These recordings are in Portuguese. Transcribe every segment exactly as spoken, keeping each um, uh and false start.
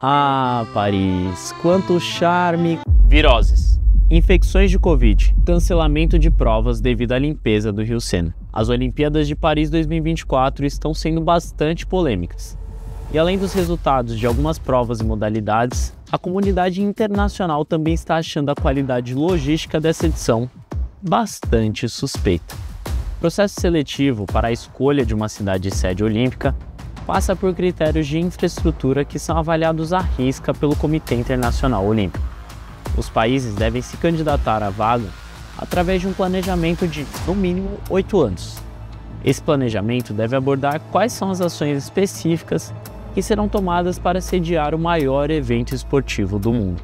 Ah, Paris, quanto charme! Viroses, infecções de Covid, cancelamento de provas devido à limpeza do Rio Sena. As Olimpíadas de Paris dois mil e vinte e quatro estão sendo bastante polêmicas. E além dos resultados de algumas provas e modalidades, a comunidade internacional também está achando a qualidade logística dessa edição bastante suspeita. O processo seletivo para a escolha de uma cidade sede olímpica passa por critérios de infraestrutura que são avaliados à risca pelo Comitê Internacional Olímpico. Os países devem se candidatar à vaga através de um planejamento de, no mínimo, oito anos. Esse planejamento deve abordar quais são as ações específicas que serão tomadas para sediar o maior evento esportivo do mundo.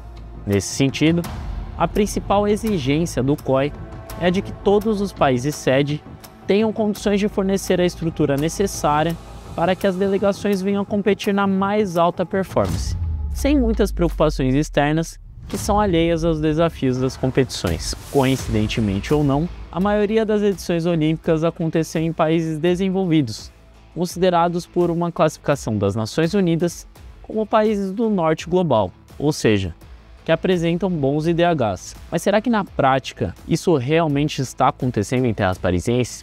Nesse sentido, a principal exigência do C O I é a de que todos os países sede tenham condições de fornecer a estrutura necessária para que as delegações venham competir na mais alta performance, sem muitas preocupações externas que são alheias aos desafios das competições. Coincidentemente ou não, a maioria das edições olímpicas aconteceu em países desenvolvidos, considerados por uma classificação das Nações Unidas como países do norte global, ou seja, que apresentam bons I D Hs. Mas será que na prática isso realmente está acontecendo em terras parisienses?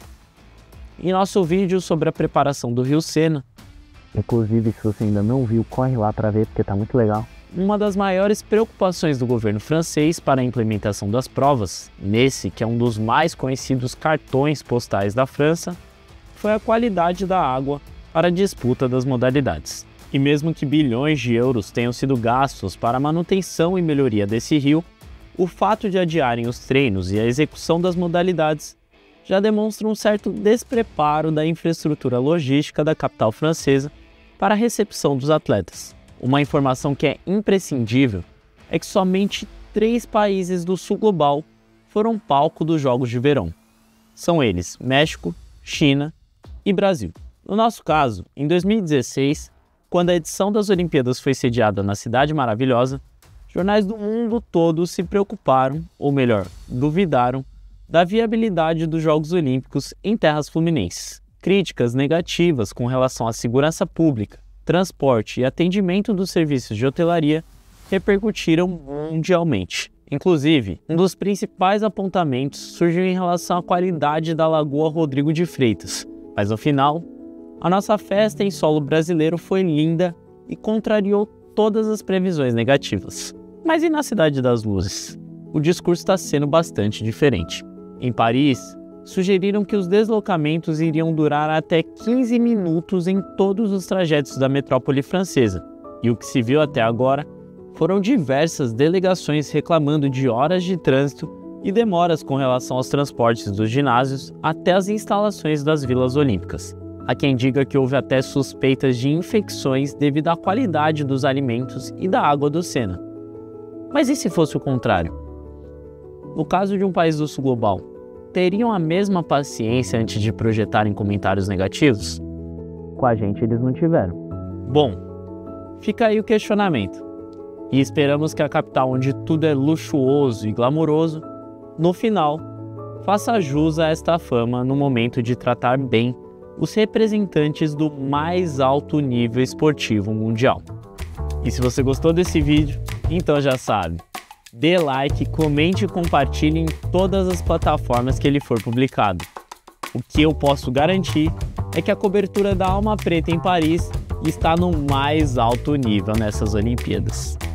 Em nosso vídeo sobre a preparação do Rio Sena, inclusive se você ainda não viu, corre lá para ver porque tá muito legal. Uma das maiores preocupações do governo francês para a implementação das provas, nesse que é um dos mais conhecidos cartões postais da França, foi a qualidade da água para a disputa das modalidades. E mesmo que bilhões de euros tenham sido gastos para a manutenção e melhoria desse rio, o fato de adiarem os treinos e a execução das modalidades já demonstra um certo despreparo da infraestrutura logística da capital francesa para a recepção dos atletas. Uma informação que é imprescindível é que somente três países do sul global foram palco dos Jogos de Verão. São eles México, China e Brasil. No nosso caso, em dois mil e dezesseis, quando a edição das Olimpíadas foi sediada na Cidade Maravilhosa, jornais do mundo todo se preocuparam, ou melhor, duvidaram, da viabilidade dos Jogos Olímpicos em terras fluminenses. Críticas negativas com relação à segurança pública, transporte e atendimento dos serviços de hotelaria repercutiram mundialmente. Inclusive, um dos principais apontamentos surgiu em relação à qualidade da Lagoa Rodrigo de Freitas, mas no final, a nossa festa em solo brasileiro foi linda e contrariou todas as previsões negativas. Mas e na Cidade das Luzes? O discurso está sendo bastante diferente. Em Paris, sugeriram que os deslocamentos iriam durar até quinze minutos em todos os trajetos da metrópole francesa, e o que se viu até agora foram diversas delegações reclamando de horas de trânsito e demoras com relação aos transportes dos ginásios até as instalações das vilas olímpicas. Há quem diga que houve até suspeitas de infecções devido à qualidade dos alimentos e da água do Sena. Mas e se fosse o contrário? No caso de um país do sul global, teriam a mesma paciência antes de projetarem comentários negativos? Com a gente eles não tiveram. Bom, fica aí o questionamento. E esperamos que a capital onde tudo é luxuoso e glamouroso, no final, faça jus a esta fama no momento de tratar bem os representantes do mais alto nível esportivo mundial. E se você gostou desse vídeo, então já sabe, dê like, comente e compartilhe em todas as plataformas que ele for publicado. O que eu posso garantir é que a cobertura da Alma Preta em Paris está no mais alto nível nessas Olimpíadas.